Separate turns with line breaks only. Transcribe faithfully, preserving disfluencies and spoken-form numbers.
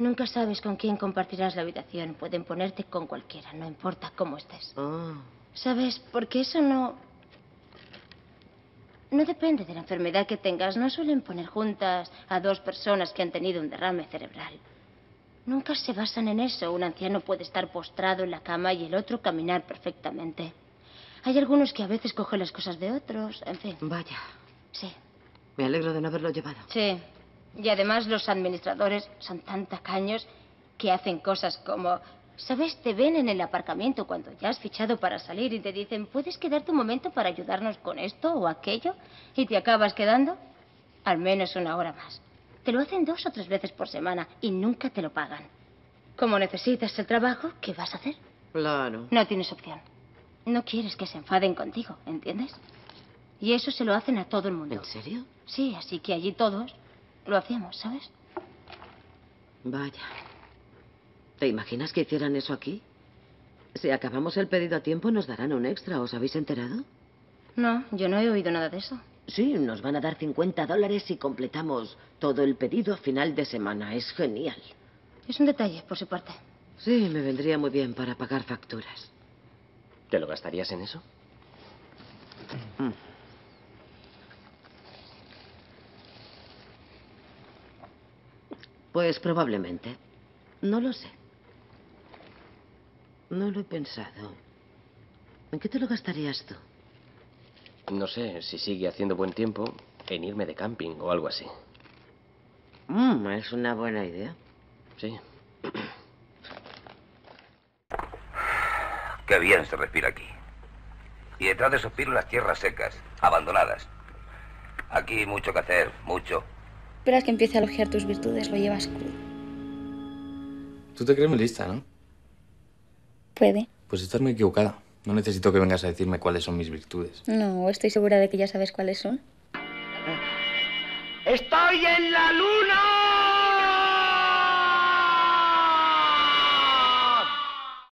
Nunca sabes con quién compartirás la habitación. Pueden ponerte con cualquiera, no importa cómo estés.
Oh.
¿Sabes? Porque eso no... No depende de la enfermedad que tengas. No suelen poner juntas a dos personas que han tenido un derrame cerebral. Nunca se basan en eso. Un anciano puede estar postrado en la cama y el otro caminar perfectamente. Hay algunos que a veces cogen las cosas de otros, en fin.
Vaya.
Sí.
Me alegro de no haberlo llevado.
Sí. Y además los administradores son tan tacaños que hacen cosas como... ¿Sabes? Te ven en el aparcamiento cuando ya has fichado para salir y te dicen, ¿puedes quedarte un momento para ayudarnos con esto o aquello? Y te acabas quedando al menos una hora más. Te lo hacen dos o tres veces por semana y nunca te lo pagan. Como necesitas el trabajo, ¿qué vas a hacer?
Claro.
No tienes opción. No quieres que se enfaden contigo, ¿entiendes? Y eso se lo hacen a todo el mundo.
¿En serio?
Sí, así que allí todos lo hacemos, ¿sabes?
Vaya. ¿Te imaginas que hicieran eso aquí? Si acabamos el pedido a tiempo, nos darán un extra. ¿Os habéis enterado?
No, yo no he oído nada de eso.
Sí, nos van a dar cincuenta dólares si completamos todo el pedido a final de semana. Es genial.
Es un detalle, por su parte.
Sí, me vendría muy bien para pagar facturas.
¿Te lo gastarías en eso?
Mm. Pues probablemente. No lo sé. No lo he pensado. ¿En qué te lo gastarías tú?
No sé, si sigue haciendo buen tiempo, en irme de camping o algo así.
Mm, es una buena idea.
Sí.
Qué bien se respira aquí. Y detrás de esos pinos las tierras secas, abandonadas. Aquí hay mucho que hacer, mucho.
Esperas que empiece a elogiar tus virtudes, lo llevas crudo.
Tú te crees muy lista, ¿no?
Puede.
Pues estás muy equivocada. No necesito que vengas a decirme cuáles son mis virtudes.
No, estoy segura de que ya sabes cuáles son.
¡Estoy en la luna!